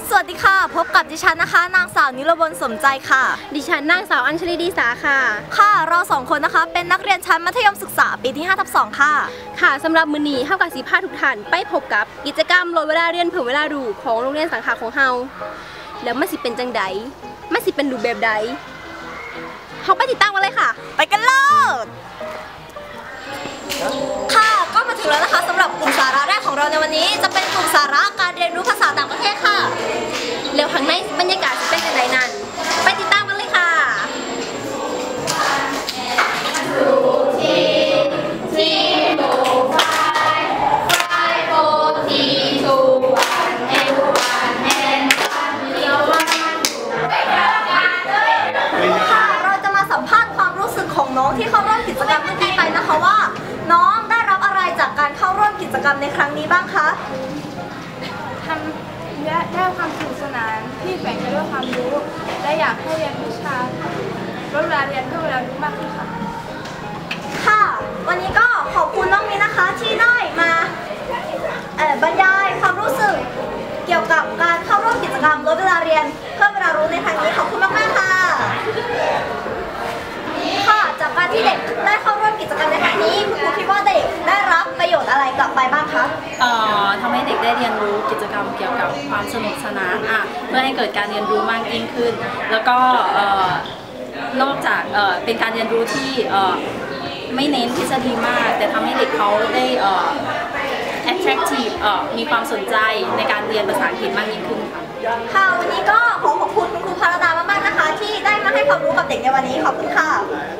สวัสดีค่ะพบกับดิฉันนะคะนางสาวนิรบลสมใจค่ะดิฉันนางสาวอัญชลีดีสาค่ะค่ะเราสองคนนะคะเป็นนักเรียนชั้นมัธยมศึกษาปีที่ 5/2 ค่ะค่ะสำหรับมื้อนี้เฮากับสิพาทุกท่านไปพบกับกิจกรรมลดเวลาเรียนเพิ่มเวลาดูของโรงเรียนสังขะของเฮาแล้วมันสิเป็นจังใดมันสิเป็นรูปแบบใดเฮาไปติดตามกันเลยค่ะไปกันเลยค่ะก็มาถึงแล้วนะคะสำหรับกลุ่มสาระแรกของเราในวันนี้จะเป็นกลุ่มสาระการเรียนรู้ภาษาต่างประเทศค่ะแล้วข้างในบรรยากาศจะเป็นจังใดนั้นไปติดตามกันเลยค่ะน้องที่เข้าร่วมกิจกรรมเมื่อกี้ไปนะคะว่าน้องได้รับอะไรจากการเข้าร่วมกิจกรรมในครั้งนี้บ้างคะได้ความสนุกสนานที่แฝงไปด้วยความรู้และอยากให้เรียนวิชาลดเวลาเรียนเพื่อเวลารู้มากขึ้นค่ะค่ะวันนี้ก็ขอบคุณน้องมิ้นนะคะที่ได้มาบรรยายความรู้สึกเกี่ยวกับการเข้าร่วมกิจกรรมลดเวลาเรียนเพื่อเวลารู้ในครั้งนี้ขอบคุณมากๆค่ะจากการที่เด็กได้เข้าร่วมกิจกรรมในครั้งนี้คุณครูคิดว่าเด็กได้รับประโยชน์อะไรกลับไปบ้างคะทำให้เด็กได้เรียนรู้กิจกรรมเกี่ยวกับความสนุกสนานเพื่อให้เกิดการเรียนรู้มากยิ่งขึ้นแล้วก็นอกจากเป็นการเรียนรู้ที่ไม่เน้นทฤษฎีมากแต่ทำให้เด็กเขาได้attractive มีความสนใจในการเรียนภาษาอังกฤษมากยิ่งขึ้นค่ะวันนี้ก็ขอบคุณคุณครูพารดามากๆนะคะที่ได้มาให้ความรู้กับเด็กในวันนี้ขอบคุณค่ะ